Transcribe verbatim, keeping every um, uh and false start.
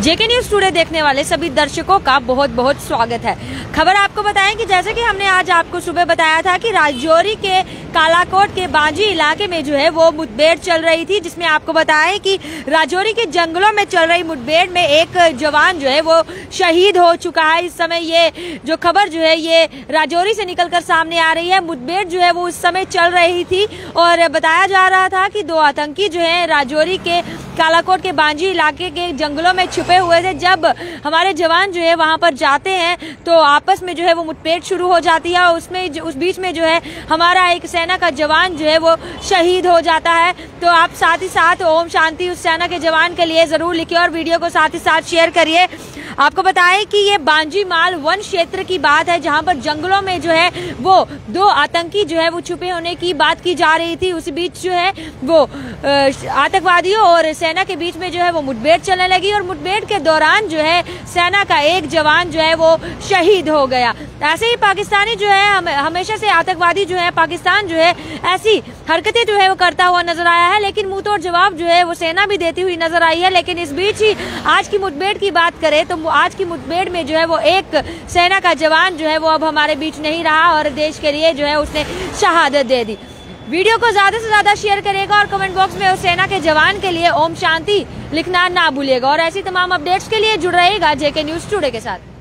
जेके news today देखने वाले सभी दर्शकों का बहुत बहुत स्वागत है। खबर आपको बताएं कि जैसे कि हमने आज आपको सुबह बताया था कि राजौरी के कालाकोट के बांजी इलाके में जो है वो मुठभेड़ चल रही थी, जिसमें आपको बताएं कि राजौरी के जंगलों में चल रही मुठभेड़ में एक जवान जो है वो शहीद हो चुका है। इस समय ये जो खबर जो है ये राजौरी से निकलकर सामने आ रही है। मुठभेड़ जो है वो उस समय चल रही थी और बताया जा रहा था कि दो आतंकी जो है राजौरी के कालाकोट के बांजी इलाके के जंगलों में छुपे हुए थे। जब हमारे जवान जो है वहां पर जाते हैं तो आपस में जो है वो मुठभेड़ शुरू हो जाती है। उसमें उस बीच में जो है हमारा एक सेना का जवान जो है वो शहीद हो जाता है। तो आप साथ ही साथ ओम शांति उस सेना के जवान के लिए जरूर लिखिए और वीडियो को साथ ही साथ शेयर करिए। आपको बताएं कि ये बांजी माल वन क्षेत्र की बात है, जहां पर जंगलों में जो है वो दो आतंकी जो है वो छुपे होने की बात की जा रही थी। उसी बीच जो है वो आतंकवादियों और सेना के बीच में जो है वो मुठभेड़ चलने लगी और मुठभेड़ के दौरान जो है सेना का एक जवान जो है वो शहीद हो गया। ऐसे ही पाकिस्तानी जो है हम, हमेशा से आतंकवादी जो है पाकिस्तान जो है ऐसी हरकतें जो है वो करता हुआ नजर आया है, लेकिन मुंह तोड़ जवाब जो है वो सेना भी देती हुई नजर आई है। लेकिन इस बीच ही आज की मुठभेड़ की बात करें तो आज की मुठभेड़ में जो है वो एक सेना का जवान जो है वो अब हमारे बीच नहीं रहा और देश के लिए जो है उसने शहादत दे दी। वीडियो को ज्यादा से ज्यादा शेयर करिएगा और कमेंट बॉक्स में उस सेना के जवान के लिए ओम शांति लिखना ना भूलिएगा और ऐसी तमाम अपडेट्स के लिए जुड़ रहेगा जेके न्यूज टुडे के साथ।